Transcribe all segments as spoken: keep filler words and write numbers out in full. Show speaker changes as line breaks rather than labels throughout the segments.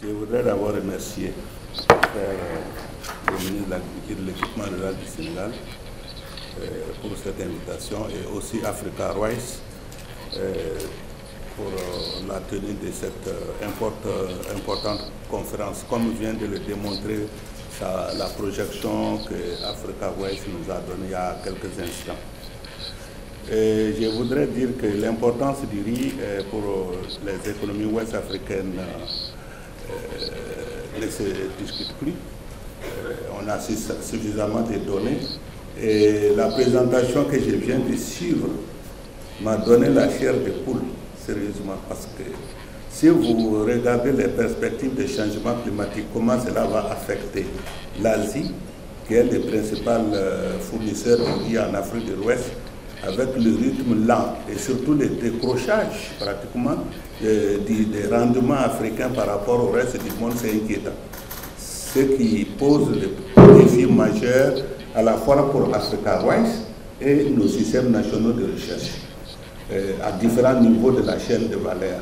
Je voudrais d'abord remercier euh, le ministre de l'Agriculture et de l'Équipement rural du Sénégal euh, pour cette invitation et aussi Africa Rice euh, pour euh, la tenue de cette euh, importe, euh, importante conférence. Comme vient de le démontrer ça, la projection que Africa Rice nous a donnée il y a quelques instants. Et je voudrais dire que l'importance du riz euh, pour les économies ouest africaines euh, ne se discute plus. Euh, on a suffisamment de données et la présentation que je viens de suivre m'a donné la chair de poule, sérieusement, parce que si vous regardez les perspectives de changement climatique, comment cela va affecter l'Asie, qui est le principal euh, fournisseur de riz en Afrique de l'Ouest, avec le rythme lent et surtout le décrochage pratiquement euh, des, des rendements africains par rapport au reste du monde, c'est inquiétant. Ce qui pose le défi majeur à la fois pour Africa Rice et nos systèmes nationaux de recherche euh, à différents niveaux de la chaîne de valeur.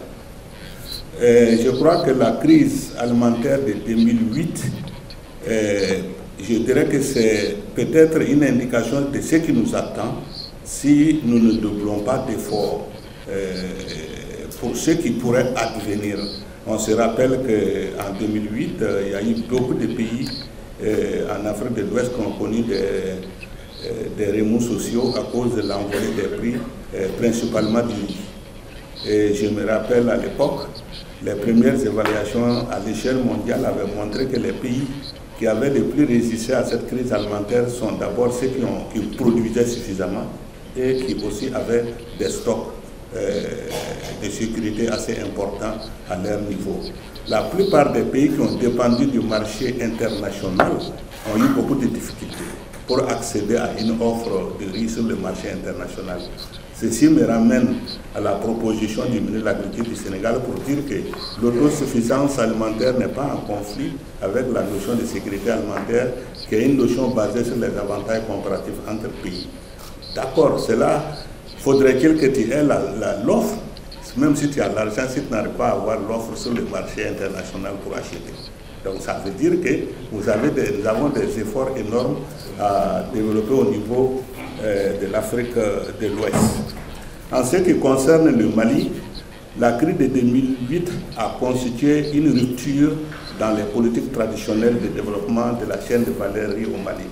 Euh, je crois que la crise alimentaire de deux mille huit, euh, je dirais que c'est peut-être une indication de ce qui nous attend si nous ne doublons pas d'efforts euh, pour ce qui pourrait advenir. On se rappelle qu'en deux mille huit, euh, il y a eu beaucoup de pays euh, en Afrique de l'Ouest qui ont connu des, euh, des remous sociaux à cause de l'envolée des prix, euh, principalement du riz. Et je me rappelle à l'époque, les premières évaluations à l'échelle mondiale avaient montré que les pays qui avaient le plus résisté à cette crise alimentaire sont d'abord ceux qui, ont, qui produisaient suffisamment et qui aussi avaient des stocks euh, de sécurité assez importants à leur niveau. La plupart des pays qui ont dépendu du marché international ont eu beaucoup de difficultés pour accéder à une offre de riz sur le marché international. Ceci me ramène à la proposition du ministre de l'Agriculture du Sénégal pour dire que l'autosuffisance alimentaire n'est pas en conflit avec la notion de sécurité alimentaire, qui est une notion basée sur les avantages comparatifs entre pays. D'accord, cela, faudrait-il que tu aies l'offre, même si tu as l'argent, si tu n'arrives pas à avoir l'offre sur le marché international pour acheter. Donc ça veut dire que vous avez des, nous avons des efforts énormes à développer au niveau euh, de l'Afrique de l'Ouest. En ce qui concerne le Mali, la crise de deux mille huit a constitué une rupture dans les politiques traditionnelles de développement de la chaîne de valeur riz au Mali.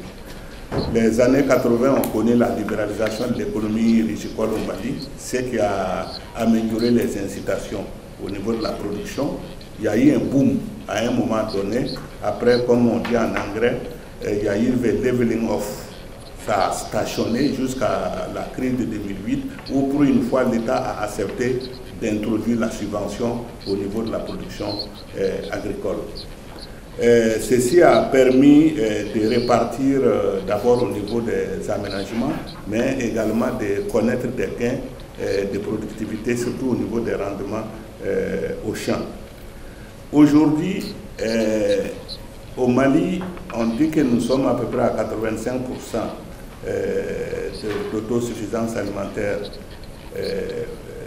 Les années quatre-vingt ont connu la libéralisation de l'économie richicole au Mali, ce qui a amélioré les incitations au niveau de la production. Il y a eu un boom à un moment donné. Après, comme on dit en anglais, il y a eu le leveling off. Ça a stationné jusqu'à la crise de deux mille huit, où pour une fois l'État a accepté d'introduire la subvention au niveau de la production euh, agricole. Euh, ceci a permis euh, de répartir euh, d'abord au niveau des aménagements, mais également de connaître des gains euh, de productivité, surtout au niveau des rendements euh, au champ. Aujourd'hui, euh, au Mali, on dit que nous sommes à peu près à quatre-vingt-cinq pour cent euh, d'autosuffisance alimentaire euh,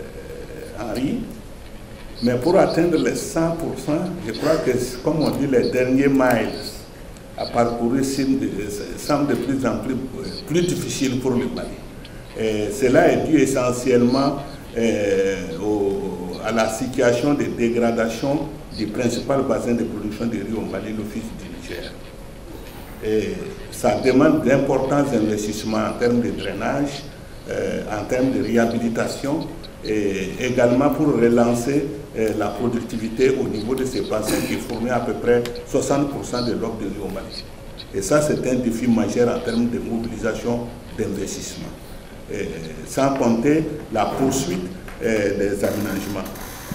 en riz. Mais pour atteindre les cent pour cent, je crois que, comme on dit, les derniers miles à parcourir semblent de plus en plus, plus difficiles pour le Mali. Et cela est dû essentiellement euh, au, à la situation de dégradation du principal bassin de production de riz au Mali, l'Office du Niger. Et ça demande d'importants investissements en termes de drainage, euh, en termes de réhabilitation, et également pour relancer euh, la productivité au niveau de ces bassins qui fournissent à peu près soixante pour cent de l'offre de riz au Mali. Et ça, c'est un défi majeur en termes de mobilisation d'investissement. Sans compter la poursuite euh, des aménagements.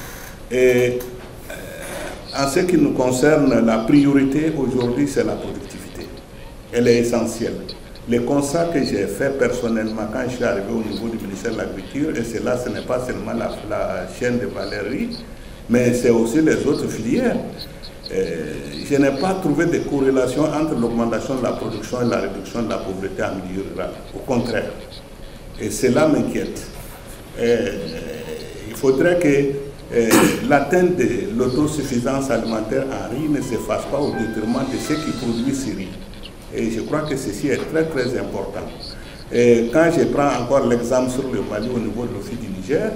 Et euh, en ce qui nous concerne, la priorité aujourd'hui, c'est la productivité. Elle est essentielle. Le constat que j'ai fait personnellement quand je suis arrivé au niveau du ministère de l'Agriculture, et cela, ce n'est pas seulement la, la chaîne de valeur riz, mais c'est aussi les autres filières. Euh, je n'ai pas trouvé de corrélation entre l'augmentation de la production et la réduction de la pauvreté en milieu rural. Au contraire. Et cela m'inquiète. Il faudrait que l'atteinte de l'autosuffisance alimentaire en riz ne se fasse pas au détriment de ceux qui produisent ce riz. Et je crois que ceci est très très important. Et quand je prends encore l'exemple sur le Mali au niveau de l'Office du Niger,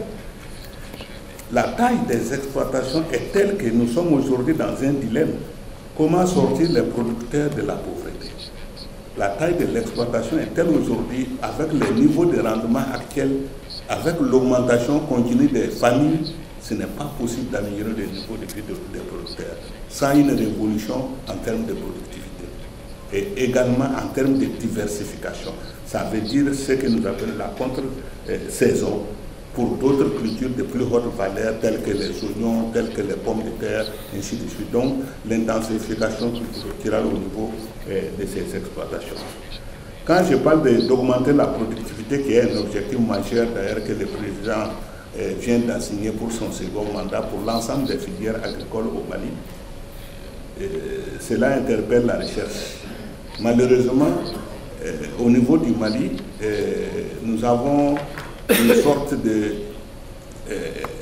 la taille des exploitations est telle que nous sommes aujourd'hui dans un dilemme. Comment sortir les producteurs de la pauvreté? La taille de l'exploitation est telle aujourd'hui, avec les niveaux de rendement actuels, avec l'augmentation continue des familles, ce n'est pas possible d'améliorer le niveau de vie des producteurs sans une révolution en termes de productivité et également en termes de diversification. Ça veut dire ce que nous appelons la contre-saison pour d'autres cultures de plus haute valeur telles que les oignons, telles que les pommes de terre, ainsi de suite. Donc l'intensification culturelle au niveau de ces exploitations. Quand je parle d'augmenter la productivité, qui est un objectif majeur d'ailleurs que le président euh, vient d'assigner pour son second mandat pour l'ensemble des filières agricoles au Mali, euh, cela interpelle la recherche. Malheureusement, euh, au niveau du Mali, euh, nous avons une sorte de... Euh,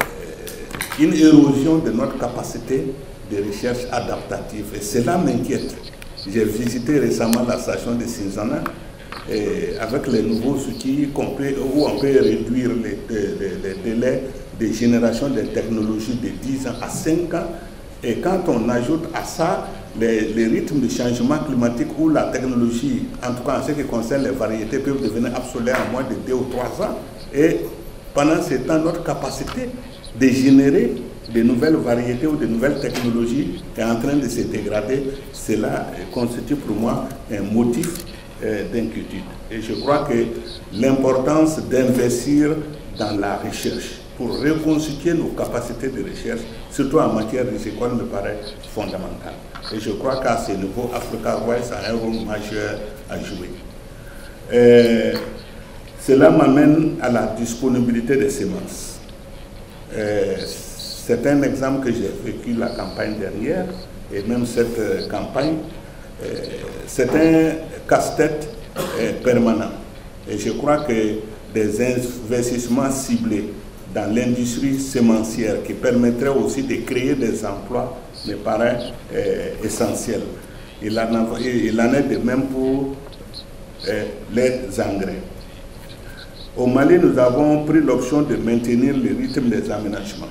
une érosion de notre capacité de recherche adaptative. Et cela m'inquiète. J'ai visité récemment la station de Cinzana, et avec les nouveaux outils peut, où on peut réduire les, les, les délais de génération des technologies de dix ans à cinq ans. Et quand on ajoute à ça les, les rythmes de changement climatique où la technologie, en tout cas en ce qui concerne les variétés, peuvent devenir obsolètes en moins de deux ou trois ans. Et pendant ce temps, notre capacité de générer de nouvelles variétés ou de nouvelles technologies est en train de se dégrader. Cela constitue pour moi un motif euh, d'inquiétude. Et je crois que l'importance d'investir dans la recherche pour reconstituer nos capacités de recherche, surtout en matière agricole, me paraît fondamentale. Et je crois qu'à ce niveau, Africa West a un rôle majeur à jouer. Euh, cela m'amène à la disponibilité des semences. Euh, C'est un exemple que j'ai vécu la campagne dernière, et même cette euh, campagne, euh, c'est un casse-tête euh, permanent. Et je crois que des investissements ciblés dans l'industrie sémencière qui permettraient aussi de créer des emplois me paraît euh, essentiel. Il en, a, il en est de même pour euh, les engrais. Au Mali, nous avons pris l'option de maintenir le rythme des aménagements.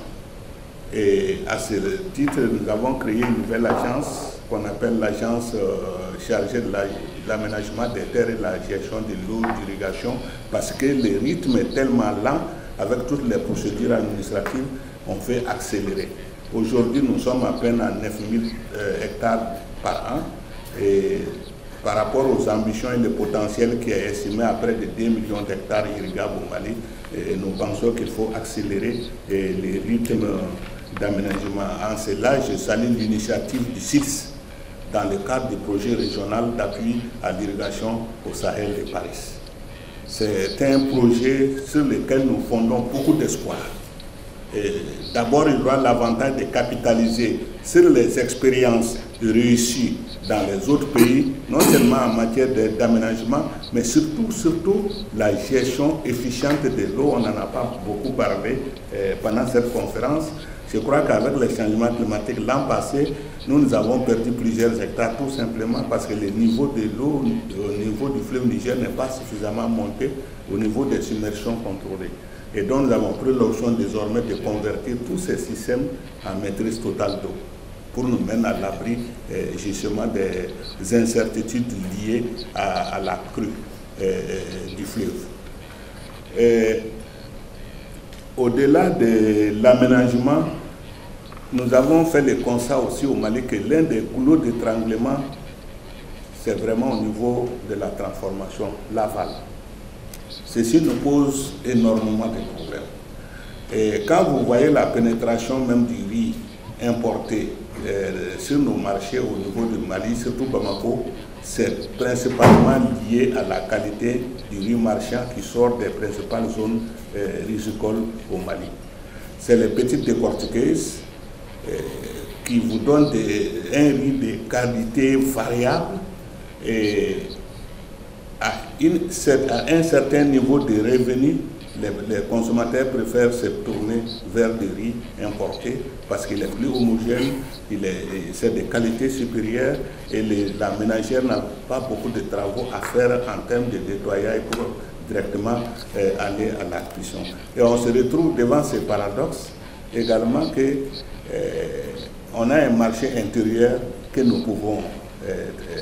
Et à ce titre, nous avons créé une nouvelle agence qu'on appelle l'agence euh, chargée de l'aménagement des terres et de la gestion de l'eau, d'irrigation, parce que le rythme est tellement lent, avec toutes les procédures administratives, on fait accélérer. Aujourd'hui, nous sommes à peine à neuf mille euh, hectares par an, et par rapport aux ambitions et le potentiel qui est estimé à près de deux millions d'hectares irrigables au Mali, et nous pensons qu'il faut accélérer et les rythmes d'aménagement. En cela, je salue l'initiative du C I S dans le cadre du projet régional d'appui à l'irrigation au Sahel de Paris. C'est un projet sur lequel nous fondons beaucoup d'espoir. D'abord, il aura l'avantage de capitaliser sur les expériences réussies dans les autres pays, non seulement en matière d'aménagement, mais surtout, surtout la gestion efficiente de l'eau. On n'en a pas beaucoup parlé eh, pendant cette conférence. Je crois qu'avec les changements climatiques, l'an passé, nous, nous avons perdu plusieurs hectares, tout simplement parce que le niveau de l'eau au niveau du fleuve Niger n'est pas suffisamment monté au niveau des submersions contrôlées. Et donc, nous avons pris l'option désormais de convertir tous ces systèmes en maîtrise totale d'eau pour nous mettre à l'abri eh, justement des incertitudes liées à, à la crue eh, du fleuve. Au-delà de l'aménagement, nous avons fait le constat aussi au Mali que l'un des goulots d'étranglement, c'est vraiment au niveau de la transformation, l'aval. Ceci nous pose énormément de problèmes. Et quand vous voyez la pénétration même du riz importé euh, sur nos marchés au niveau du Mali, surtout Bamako, c'est principalement lié à la qualité du riz marchand qui sort des principales zones euh, rizicoles au Mali. C'est les petites décortiqueuses euh, qui vous donnent des, un riz de qualité variable et à, une, à un certain niveau de revenu, les, les consommateurs préfèrent se tourner vers du riz importé parce qu'il est plus homogène, c'est de qualité supérieure et les, la ménagère n'a pas beaucoup de travaux à faire en termes de nettoyage pour directement euh, aller à la cuisson. Et on se retrouve devant ce paradoxe également que euh, on a un marché intérieur que nous pouvons euh, euh,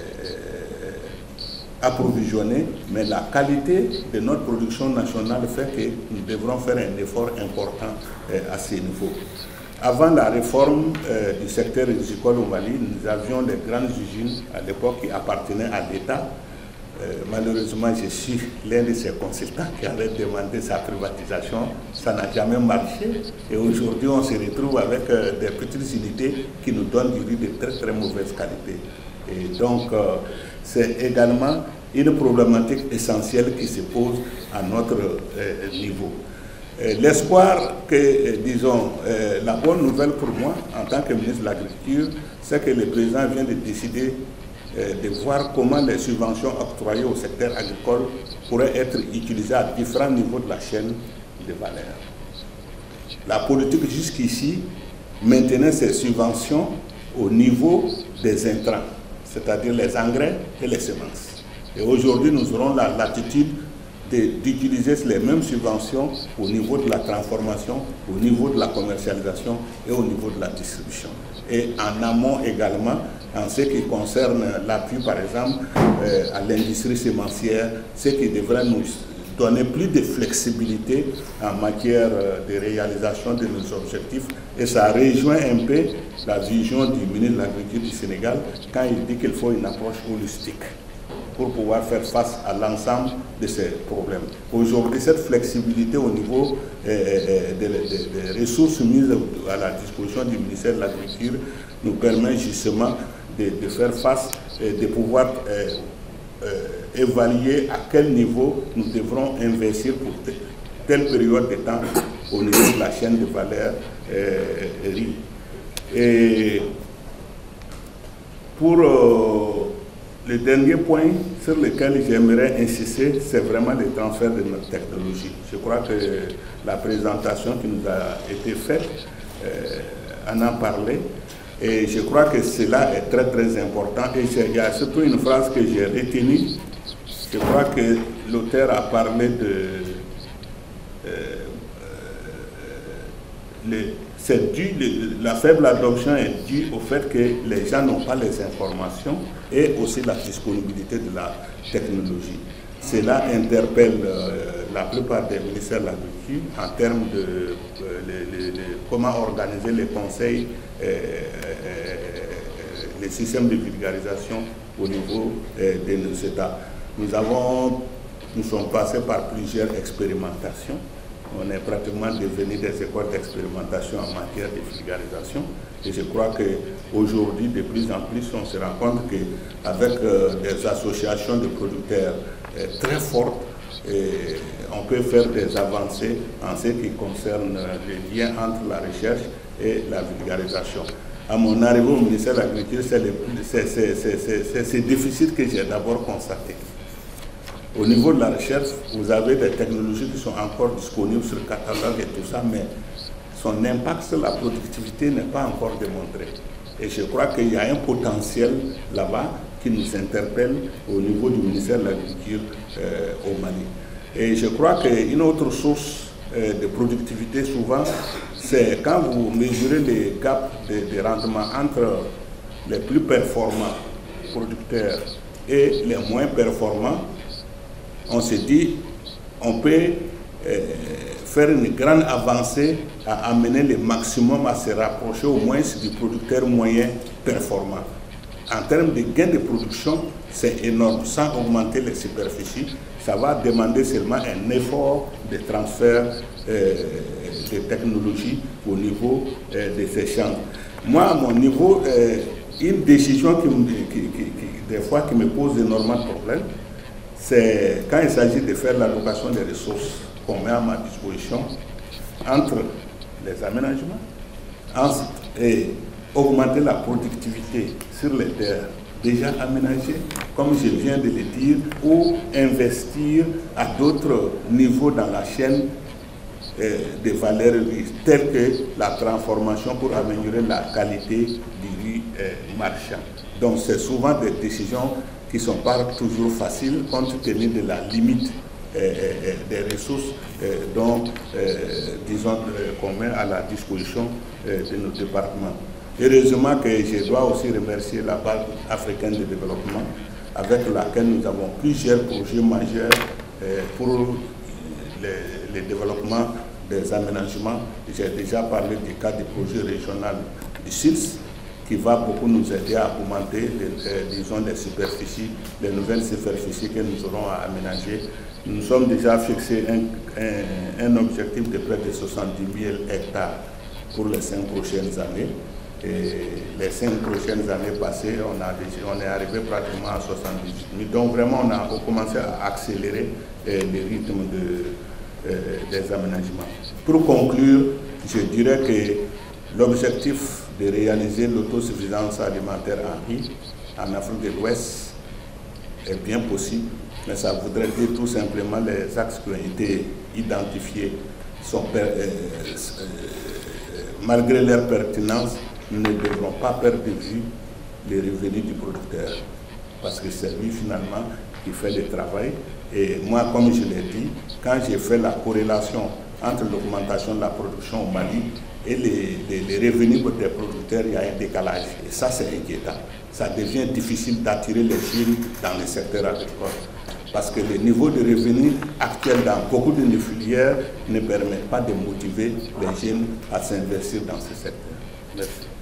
approvisionner, mais la qualité de notre production nationale fait que nous devrons faire un effort important euh, à ce niveau. Avant la réforme euh, du secteur agricole au Mali, nous avions des grandes usines à l'époque qui appartenaient à l'État. Euh, malheureusement, je suis l'un de ces consultants qui avait demandé sa privatisation. Ça n'a jamais marché. Et aujourd'hui, on se retrouve avec euh, des petites unités qui nous donnent du riz de très très mauvaise qualité. Et donc, euh, c'est également une problématique essentielle qui se pose à notre euh, niveau. Euh, L'espoir que, euh, disons, euh, la bonne nouvelle pour moi, en tant que ministre de l'Agriculture, c'est que le président vient de décider de voir comment les subventions octroyées au secteur agricole pourraient être utilisées à différents niveaux de la chaîne de valeur. La politique jusqu'ici maintenait ces subventions au niveau des intrants, c'est-à-dire les engrais et les semences. Et aujourd'hui, nous aurons la latitude d'utiliser les mêmes subventions au niveau de la transformation, au niveau de la commercialisation et au niveau de la distribution. Et en amont également, en ce qui concerne l'appui, par exemple, euh, à l'industrie sémencière, ce qui devrait nous donner plus de flexibilité en matière de réalisation de nos objectifs. Et ça rejoint un peu la vision du ministre de l'Agriculture du Sénégal quand il dit qu'il faut une approche holistique pour pouvoir faire face à l'ensemble de ces problèmes. Aujourd'hui, cette flexibilité au niveau euh, des, des, des ressources mises à la disposition du ministère de l'Agriculture nous permet justement de, de faire face et de pouvoir euh, euh, évaluer à quel niveau nous devrons investir pour telle période de temps au niveau de la chaîne de valeur euh, riz. Et pour euh, le dernier point sur lequel j'aimerais insister, c'est vraiment le transfert de notre technologie. Je crois que la présentation qui nous a été faite euh, en a parlé. Et je crois que cela est très très important. Et il y a surtout une phrase que j'ai retenue. Je crois que l'auteur a parlé de... Euh, euh, c'est dû, le, la faible adoption est due au fait que les gens n'ont pas les informations et aussi la disponibilité de la technologie. Cela interpelle euh, la plupart des ministères de l'Agriculture en termes de euh, les, les, les, comment organiser les conseils, euh, euh, les systèmes de vulgarisation au niveau euh, de nos États. Nous, avons, nous sommes passés par plusieurs expérimentations. On est pratiquement devenus des écoles d'expérimentation en matière de vulgarisation. Et je crois qu'aujourd'hui, de plus en plus, on se rend compte qu'avec euh, des associations de producteurs euh, très fortes, et on peut faire des avancées en ce qui concerne les liens entre la recherche et la vulgarisation. À mon arrivée au ministère de l'Agriculture, c'est ce déficit que j'ai d'abord constaté. Au niveau de la recherche, vous avez des technologies qui sont encore disponibles sur le catalogue et tout ça, mais son impact sur la productivité n'est pas encore démontré. Et je crois qu'il y a un potentiel là-bas qui nous interpelle au niveau du ministère de l'Agriculture euh, au Mali. Et je crois qu'une autre source euh, de productivité souvent, c'est quand vous mesurez les gaps de, de rendement entre les plus performants producteurs et les moins performants. On se dit, on peut euh, faire une grande avancée à amener le maximum à se rapprocher au moins du producteur moyen performant. En termes de gains de production, c'est énorme. Sans augmenter les superficies, ça va demander seulement un effort de transfert euh, de technologie au niveau euh, de ces champs. Moi, à mon niveau, euh, une décision qui, qui, qui, qui, des fois, qui me pose énormément de problèmes, c'est quand il s'agit de faire l'allocation des ressources qu'on met à ma disposition entre les aménagements, ensuite, et augmenter la productivité sur les terres déjà aménagés, comme je viens de le dire, ou investir à d'autres niveaux dans la chaîne euh, de valeur riche, telle que la transformation pour améliorer la qualité du riz euh, marchand. Donc c'est souvent des décisions qui ne sont pas toujours faciles compte tenu de la limite euh, euh, des ressources euh, dont, euh, disons, euh, qu'on met à la disposition euh, de nos départements. Heureusement que je dois aussi remercier la Banque africaine de développement avec laquelle nous avons plusieurs projets majeurs euh, pour le, le développement des aménagements. J'ai déjà parlé du cas du projet régional du S I L S qui va beaucoup nous aider à augmenter les, euh, disons, les superficies, les nouvelles superficies que nous aurons à aménager. Nous sommes déjà fixé un, un, un objectif de près de soixante-dix mille hectares pour les cinq prochaines années. Et les cinq prochaines années passées, on, a déjà, on est arrivé pratiquement à soixante-dix-huit mille. Donc vraiment, on a commencé à accélérer euh, le rythme de, euh, des aménagements. Pour conclure, je dirais que l'objectif de réaliser l'autosuffisance alimentaire en riz en Afrique de l'Ouest est bien possible, mais ça voudrait dire tout simplement les axes qui ont été identifiés sont, euh, euh, malgré leur pertinence, nous ne devrons pas perdre de vue les revenus du producteur, parce que c'est lui finalement qui fait le travail. Et moi, comme je l'ai dit, quand j'ai fait la corrélation entre l'augmentation de la production au Mali et les, les, les revenus des producteurs, il y a un décalage. Et ça, c'est inquiétant. Ça devient difficile d'attirer les jeunes dans le secteur agricole. Parce que le niveau de revenus actuel dans beaucoup de nos filières ne permet pas de motiver les jeunes à s'investir dans ce secteur. Merci.